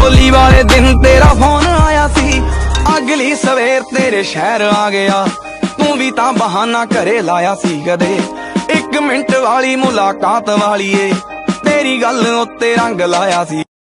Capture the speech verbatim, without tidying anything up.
होली वाले दिन तेरा फोन आया सी, अगली सवेर तेरे शहर आ गया। तू भी तां बहाना घरे लाया सी कदे, एक मिंट वाली मुलाकात वाली ए तेरी गल उत्ते रंग लाया सी।